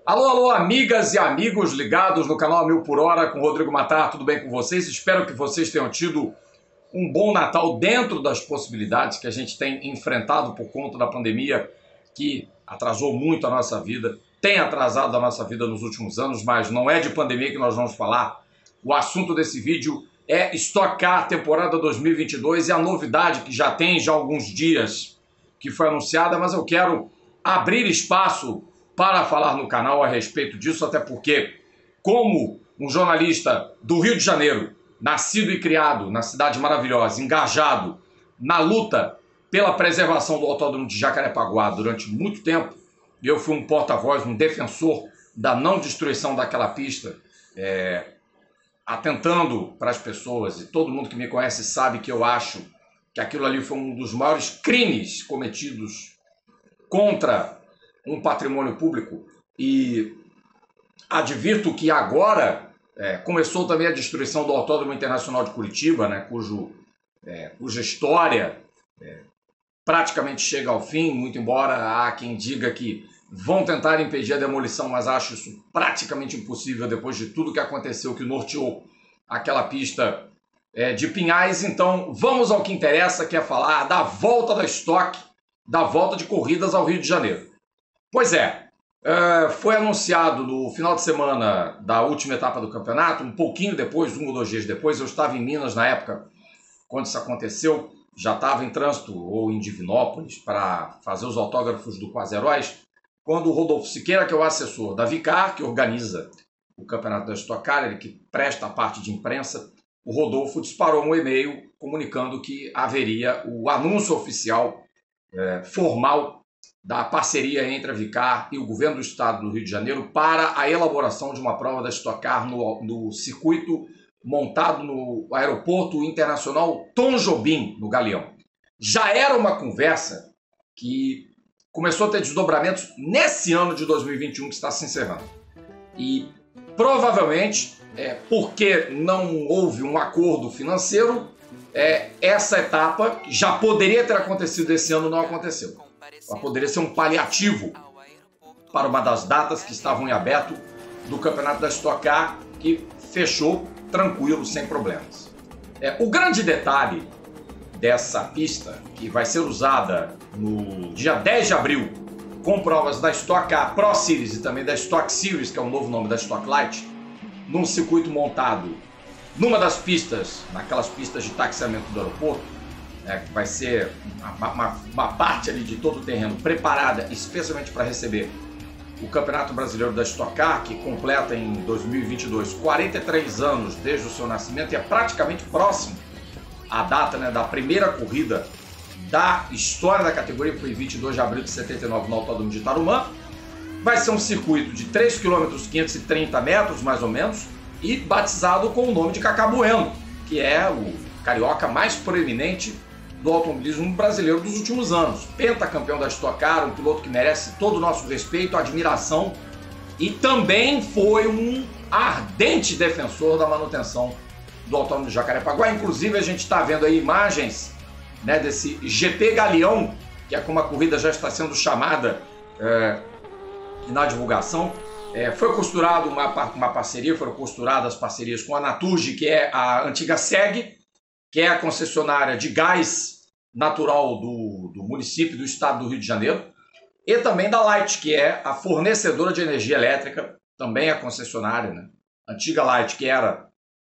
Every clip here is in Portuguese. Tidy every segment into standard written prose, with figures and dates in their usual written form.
Alô, alô, amigas e amigos ligados no canal A Mil por Hora com Rodrigo Matar, tudo bem com vocês? Espero que vocês tenham tido um bom Natal dentro das possibilidades que a gente tem enfrentado por conta da pandemia, que atrasou muito a nossa vida, tem atrasado a nossa vida nos últimos anos, mas não é de pandemia que nós vamos falar. O assunto desse vídeo é Stock Car temporada 2022 e a novidade que já tem alguns dias que foi anunciada, mas eu quero abrir espaço para falar no canal a respeito disso, até porque, como um jornalista do Rio de Janeiro, nascido e criado na cidade maravilhosa, engajado na luta pela preservação do Autódromo de Jacarepaguá durante muito tempo, eu fui um porta-voz, um defensor da não destruição daquela pista, atentando para as pessoas, e todo mundo que me conhece sabe que eu acho que aquilo ali foi um dos maiores crimes cometidos contra um patrimônio público, e advirto que agora começou também a destruição do Autódromo Internacional de Curitiba, né, cuja história praticamente chega ao fim, muito embora há quem diga que vão tentar impedir a demolição, mas acho isso praticamente impossível depois de tudo que aconteceu, que norteou aquela pista de Pinhais. Então vamos ao que interessa, que é falar da volta da Stock, da volta de corridas ao Rio de Janeiro. Pois foi anunciado no final de semana da última etapa do campeonato, um pouquinho depois, 1 ou 2 dias depois. Eu estava em Minas na época, quando isso aconteceu, já estava em trânsito ou em Divinópolis para fazer os autógrafos do Quase Heróis, quando o Rodolfo Siqueira, que é o assessor da Vicar, que organiza o campeonato da Stock Car, ele que presta a parte de imprensa, o Rodolfo disparou um e-mail comunicando que haveria o anúncio oficial formal da parceria entre a Vicar e o governo do estado do Rio de Janeiro para a elaboração de uma prova da Stock Car no circuito montado no Aeroporto Internacional Tom Jobim, no Galeão. Já era uma conversa que começou a ter desdobramentos nesse ano de 2021 que está se encerrando. E provavelmente, porque não houve um acordo financeiro, essa etapa, que já poderia ter acontecido esse ano, não aconteceu. Ela poderia ser um paliativo para uma das datas que estavam em aberto do campeonato da Stock Car, que fechou tranquilo, sem problemas. O grande detalhe dessa pista, que vai ser usada no dia 10 de abril, com provas da Stock Car Pro Series e também da Stock Series, que é o novo nome da Stock Light, num circuito montado numa das pistas, naquelas pistas de taxiamento do aeroporto, que vai ser uma parte ali de todo o terreno preparada especialmente para receber o Campeonato Brasileiro da Stock Car, que completa em 2022 43 anos desde o seu nascimento e é praticamente próximo à data, da primeira corrida da história da categoria, que foi 22 de abril de 79 no Autódromo de Tarumã. Vai ser um circuito de 3 km 530 metros, mais ou menos, e batizado com o nome de Cacá Bueno, que é o carioca mais proeminente do automobilismo brasileiro dos últimos anos. Pentacampeão da Stock Car, um piloto que merece todo o nosso respeito, admiração, e também foi um ardente defensor da manutenção do Autódromo de Jacarepaguá. Inclusive a gente está vendo aí imagens desse GP Galeão, que é como a corrida já está sendo chamada na divulgação. Foi costurado uma parceria, foram costuradas parcerias com a Naturgy, que é a antiga SEG, que é a concessionária de gás natural do município, do estado do Rio de Janeiro, e também da Light, que é a fornecedora de energia elétrica, também a concessionária, Antiga Light, que era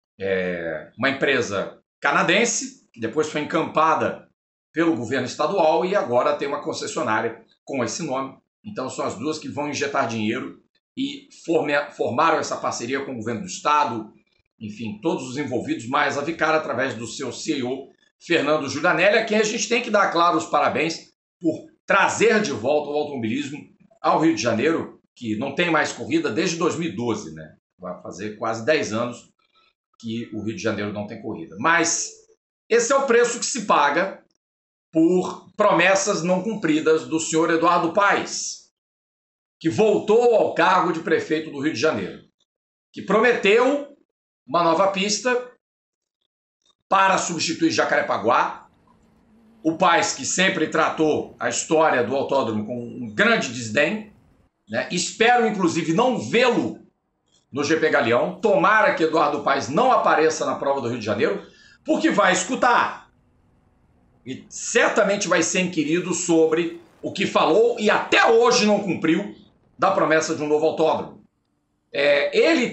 uma empresa canadense, que depois foi encampada pelo governo estadual e agora tem uma concessionária com esse nome. Então são as duas que vão injetar dinheiro e formaram essa parceria com o governo do estado, enfim, todos os envolvidos, mais a Vicar através do seu CEO, Fernando Giulianelli, a quem a gente tem que dar, claro, os parabéns por trazer de volta o automobilismo ao Rio de Janeiro, que não tem mais corrida desde 2012, Vai fazer quase 10 anos que o Rio de Janeiro não tem corrida. Mas esse é o preço que se paga por promessas não cumpridas do senhor Eduardo Paes, que voltou ao cargo de prefeito do Rio de Janeiro, que prometeu uma nova pista para substituir Jacarepaguá. O Paes, que sempre tratou a história do autódromo com um grande desdém, né? Espero, inclusive, não vê-lo no GP Galeão. Tomara que Eduardo Paes não apareça na prova do Rio de Janeiro, porque vai escutar. E certamente vai ser inquirido sobre o que falou e até hoje não cumpriu da promessa de um novo autódromo. Ele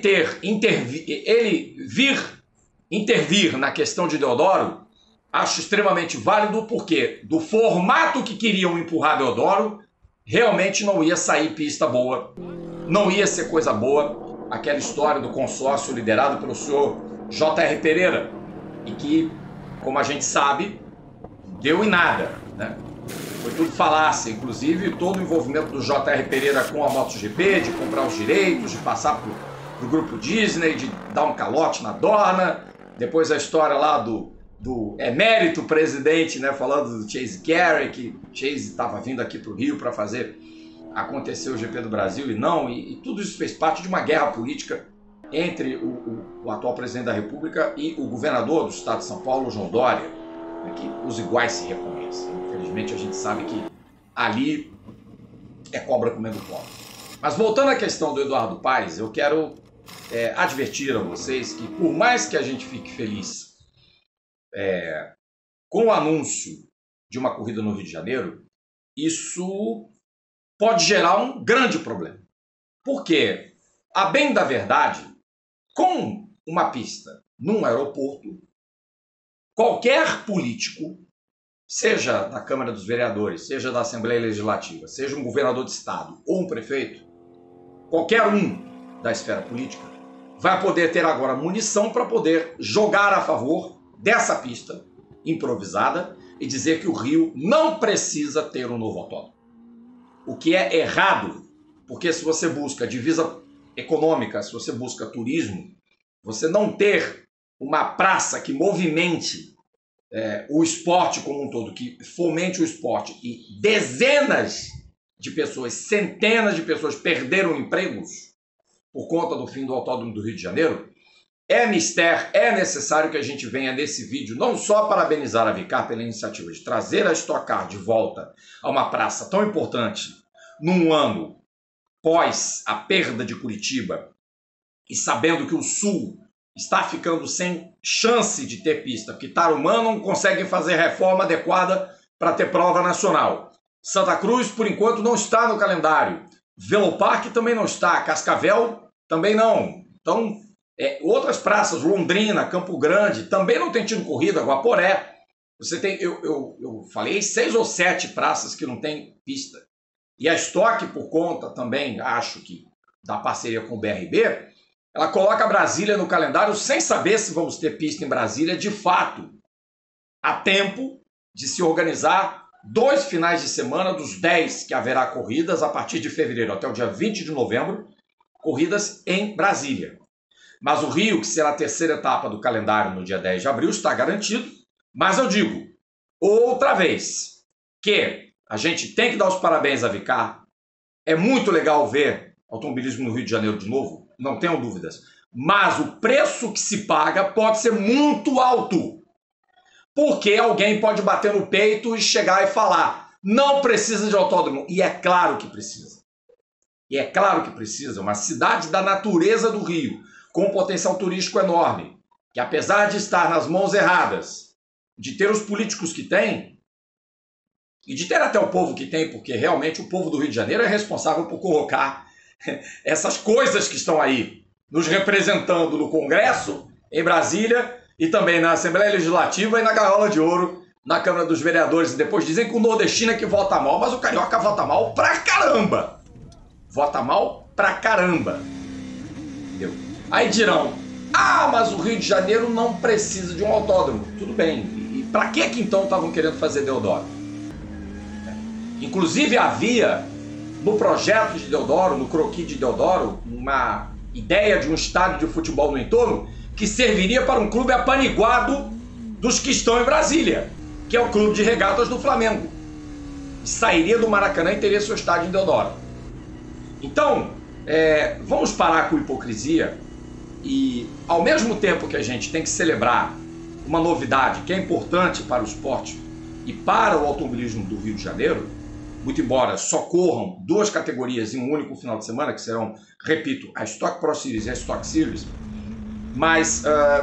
vir intervir na questão de Deodoro, acho extremamente válido, porque do formato que queriam empurrar Deodoro, realmente não ia sair pista boa, não ia ser coisa boa, aquela história do consórcio liderado pelo senhor J.R. Pereira, e que, como a gente sabe, deu em nada, né? Foi tudo falácia, inclusive todo o envolvimento do J.R. Pereira com a MotoGP, de comprar os direitos, de passar pro grupo Disney, de dar um calote na Dorna, depois a história lá do emérito presidente, né, falando do Chase Carey, que Chase estava vindo aqui para o Rio para fazer acontecer o GP do Brasil e não, e tudo isso fez parte de uma guerra política entre o atual presidente da República e o governador do estado de São Paulo, João Dória, né, que os iguais se reconhecem. Infelizmente a gente sabe que ali é cobra comendo pobre. Mas voltando à questão do Eduardo Paes, eu quero advertir a vocês que, por mais que a gente fique feliz com o anúncio de uma corrida no Rio de Janeiro, isso pode gerar um grande problema. Porque, a bem da verdade, com uma pista num aeroporto, qualquer político, seja da Câmara dos Vereadores, seja da Assembleia Legislativa, seja um governador de estado ou um prefeito, qualquer um da esfera política, vai poder ter agora munição para poder jogar a favor dessa pista improvisada e dizer que o Rio não precisa ter um novo autódromo. O que é errado, porque se você busca divisa econômica, se você busca turismo, você não ter uma praça que movimente o esporte como um todo, que fomente o esporte, e dezenas de pessoas, centenas de pessoas perderam empregos por conta do fim do autódromo do Rio de Janeiro, é necessário que a gente venha nesse vídeo não só parabenizar a Vicar pela iniciativa de trazer a Stock Car de volta a uma praça tão importante num ano pós a perda de Curitiba e sabendo que o Sul está ficando sem chance de ter pista, porque Tarumã não consegue fazer reforma adequada para ter prova nacional. Santa Cruz, por enquanto, não está no calendário. Velopark também não está. Cascavel também não. Então, outras praças, Londrina, Campo Grande, também não tem tido corrida. Guaporé. Você tem, eu falei 6 ou 7 praças que não tem pista. E a Stock, por conta também, acho que da parceria com o BRB, ela coloca Brasília no calendário sem saber se vamos ter pista em Brasília de fato. Há tempo de se organizar 2 finais de semana dos 10 que haverá corridas a partir de fevereiro até o dia 20 de novembro, corridas em Brasília. Mas o Rio, que será a terceira etapa do calendário no dia 10 de abril, está garantido. Mas eu digo, outra vez, que a gente tem que dar os parabéns à Vicar. É muito legal ver automobilismo no Rio de Janeiro de novo, não tenham dúvidas. Mas o preço que se paga pode ser muito alto. Porque alguém pode bater no peito e chegar e falar, não precisa de autódromo. E é claro que precisa. E é claro que precisa. Uma cidade da natureza do Rio, com um potencial turístico enorme, que apesar de estar nas mãos erradas, de ter os políticos que tem, e de ter até o povo que tem, porque realmente o povo do Rio de Janeiro é responsável por colocar essas coisas que estão aí, nos representando no Congresso, em Brasília, e também na Assembleia Legislativa e na Gaiola de Ouro, na Câmara dos Vereadores. E depois dizem que o nordestino é que vota mal, mas o carioca vota mal pra caramba. Vota mal pra caramba. Entendeu? Aí dirão, mas o Rio de Janeiro não precisa de um autódromo. Tudo bem. E pra que então estavam querendo fazer Deodoro? Inclusive havia no projeto de Deodoro, no croquis de Deodoro, uma ideia de um estádio de futebol no entorno que serviria para um clube apaniguado dos que estão em Brasília, que é o Clube de Regatas do Flamengo. Sairia do Maracanã e teria seu estádio em Deodoro. Então, vamos parar com hipocrisia e, ao mesmo tempo que a gente tem que celebrar uma novidade que é importante para o esporte e para o automobilismo do Rio de Janeiro, muito embora só corram 2 categorias em um único final de semana, que serão, repito, a Stock Pro Series e a Stock Series, mas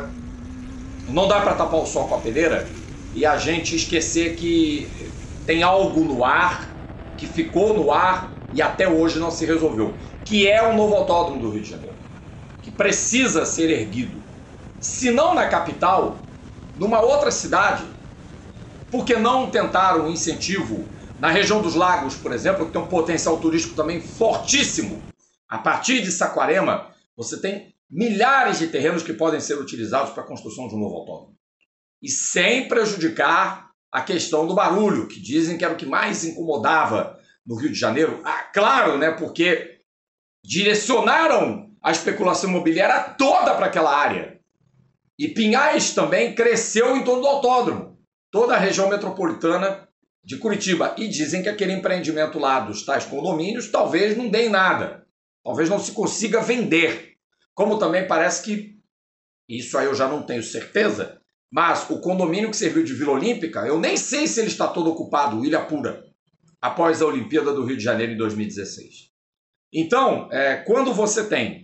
não dá para tapar o sol com a peneira e a gente esquecer que tem algo no ar, que ficou no ar e até hoje não se resolveu, que é o novo autódromo do Rio de Janeiro, que precisa ser erguido, se não na capital, numa outra cidade. Por que não tentar um incentivo na região dos lagos, por exemplo, que tem um potencial turístico também fortíssimo? A partir de Saquarema, você tem milhares de terrenos que podem ser utilizados para a construção de um novo autódromo. E sem prejudicar a questão do barulho, que dizem que era o que mais incomodava no Rio de Janeiro. Ah, claro, né? Porque direcionaram a especulação imobiliária toda para aquela área. E Pinhais também cresceu em torno do autódromo. Toda a região metropolitana de Curitiba. E dizem que aquele empreendimento lá dos tais condomínios talvez não dê em nada. Talvez não se consiga vender. Como também parece que, isso aí eu já não tenho certeza, mas o condomínio que serviu de Vila Olímpica, eu nem sei se ele está todo ocupado, o Ilhapura, após a Olimpíada do Rio de Janeiro em 2016. Então, quando você tem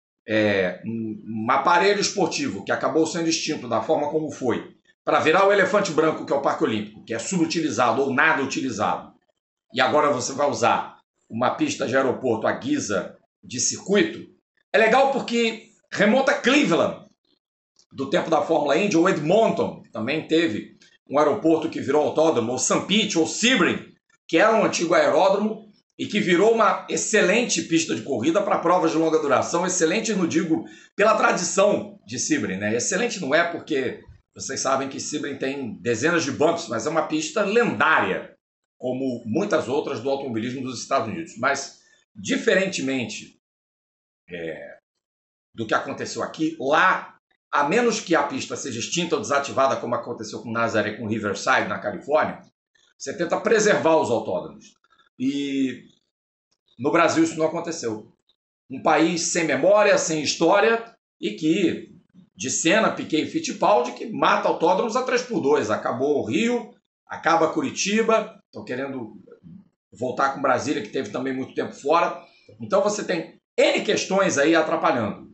um aparelho esportivo que acabou sendo extinto da forma como foi, para virar o elefante branco, que é o Parque Olímpico, que é subutilizado ou nada utilizado, e agora você vai usar uma pista de aeroporto à guisa de circuito, é legal porque remonta a Cleveland, do tempo da Fórmula Indy, ou Edmonton, que também teve um aeroporto que virou autódromo, ou St. Pete, ou Sebring, que era um antigo aeródromo e que virou uma excelente pista de corrida para provas de longa duração. Excelente, não digo pela tradição de Sebring, né? Excelente não é porque vocês sabem que Sebring tem dezenas de bumps, mas é uma pista lendária, como muitas outras do automobilismo dos Estados Unidos. Mas, diferentemente do que aconteceu aqui, lá, a menos que a pista seja extinta ou desativada, como aconteceu com Nazaré e com Riverside, na Califórnia, você tenta preservar os autódromos. E no Brasil isso não aconteceu. Um país sem memória, sem história, e que, de Senna, Piquet e Fittipaldi, que mata autódromos a 3x2. Acabou o Rio, acaba Curitiba, estão querendo voltar com Brasília, que teve também muito tempo fora. Então você tem N questões aí atrapalhando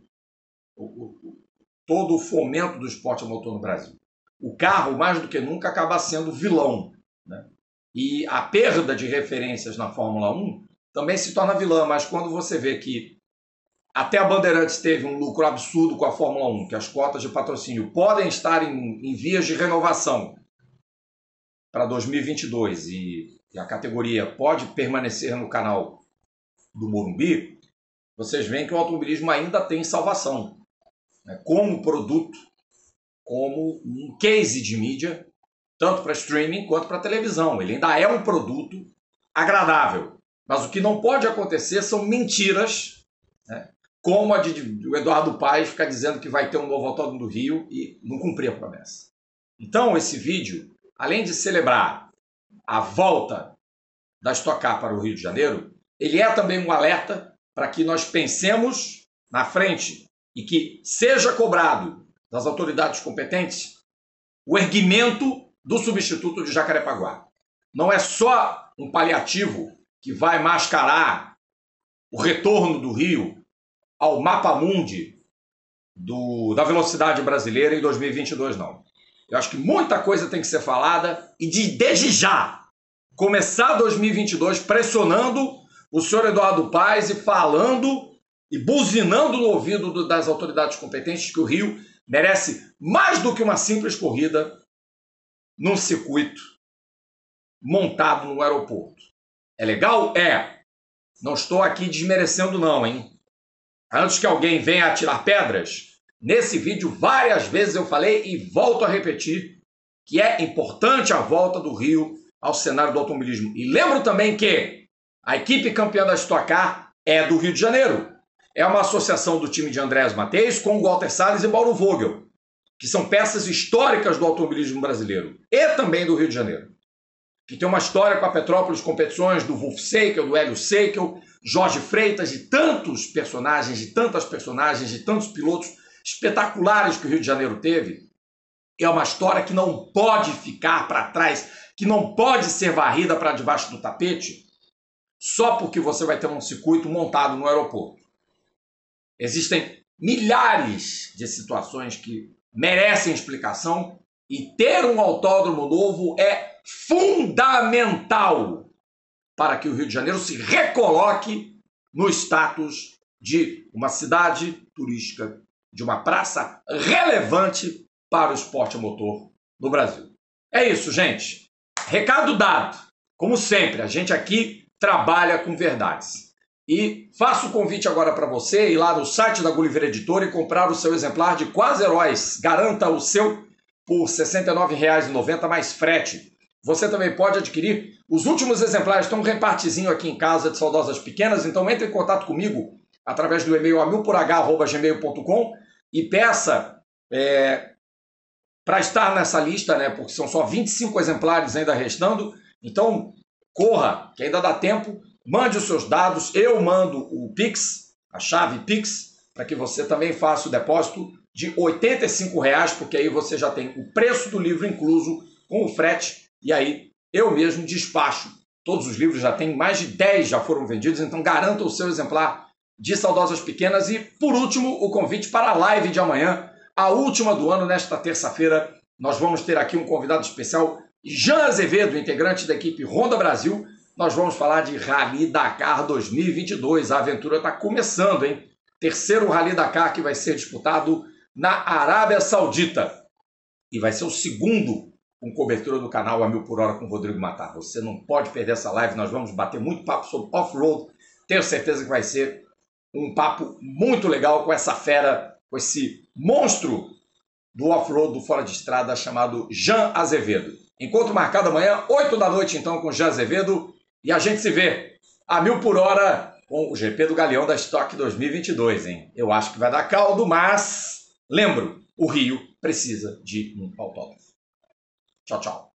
todo o fomento do esporte a motor no Brasil. O carro, mais do que nunca, acaba sendo vilão, né? E a perda de referências na Fórmula 1 também se torna vilã, mas quando você vê que até a Bandeirantes teve um lucro absurdo com a Fórmula 1, que as cotas de patrocínio podem estar em vias de renovação para 2022 e a categoria pode permanecer no canal do Morumbi, vocês veem que o automobilismo ainda tem salvação, né? Como produto, como um case de mídia, tanto para streaming quanto para televisão. Ele ainda é um produto agradável. Mas o que não pode acontecer são mentiras, né? Como a do Eduardo Paes ficar dizendo que vai ter um novo autódromo do Rio e não cumprir a promessa. Então, esse vídeo, além de celebrar a volta da Stock Car para o Rio de Janeiro, ele é também um alerta para que nós pensemos na frente e que seja cobrado das autoridades competentes o erguimento do substituto de Jacarepaguá. Não é só um paliativo que vai mascarar o retorno do Rio ao mapa-mundi da velocidade brasileira em 2022, não. Eu acho que muita coisa tem que ser falada e desde já começar 2022 pressionando o senhor Eduardo Paes e falando e buzinando no ouvido das autoridades competentes que o Rio merece mais do que uma simples corrida num circuito montado no aeroporto. É legal? É. Não estou aqui desmerecendo não, hein? Antes que alguém venha atirar pedras, nesse vídeo várias vezes eu falei e volto a repetir que é importante a volta do Rio ao cenário do automobilismo. E lembro também que a equipe campeã da Stock Car é do Rio de Janeiro. É uma associação do time de Andrés Mateis com Walter Salles e Mauro Vogel, que são peças históricas do automobilismo brasileiro e também do Rio de Janeiro, que tem uma história com a Petrópolis Competições, do Wolf Seikel, do Hélio Seikel, Jorge Freitas, de tantos personagens, de tantas personagens, de tantos pilotos espetaculares que o Rio de Janeiro teve. É uma história que não pode ficar para trás, que não pode ser varrida para debaixo do tapete, só porque você vai ter um circuito montado no aeroporto. Existem milhares de situações que merecem explicação e ter um autódromo novo é fundamental para que o Rio de Janeiro se recoloque no status de uma cidade turística, de uma praça relevante para o esporte a motor no Brasil. É isso, gente. Recado dado. Como sempre, a gente aqui trabalha com verdades. E faço o convite agora para você ir lá no site da Gulliver Editora e comprar o seu exemplar de Quase Heróis. Garanta o seu por R$ 69,90 mais frete. Você também pode adquirir. Os últimos exemplares estão um repartizinho aqui em casa de Saudosas Pequenas, então entre em contato comigo através do e-mail amilporh@gmail.com e peça para estar nessa lista, né? Porque são só 25 exemplares ainda restando. Então corra, que ainda dá tempo. Mande os seus dados, eu mando o Pix, a chave Pix, para que você também faça o depósito de R$ 85,00, porque aí você já tem o preço do livro incluso com o frete, e aí eu mesmo despacho. Todos os livros já tem, mais de 10 já foram vendidos, então garanta o seu exemplar de Saudosas Pequenas. E, por último, o convite para a live de amanhã, a última do ano, nesta terça-feira. Nós vamos ter aqui um convidado especial, Jean Azevedo, integrante da equipe Honda Brasil. Nós vamos falar de Rally Dakar 2022. A aventura está começando, hein? Terceiro Rally Dakar que vai ser disputado na Arábia Saudita. E vai ser o segundo com cobertura do canal A Mil por Hora com o Rodrigo Matar. Você não pode perder essa live. Nós vamos bater muito papo sobre off-road. Tenho certeza que vai ser um papo muito legal com essa fera, com esse monstro do off-road, do fora de estrada, chamado Jean Azevedo. Encontro marcado amanhã, 8 da noite, então, com Jean Azevedo. E a gente se vê a 1000 por hora com o GP do Galeão da Stock 2022, hein? Eu acho que vai dar caldo, mas lembro, o Rio precisa de um autódromo. Tchau, tchau.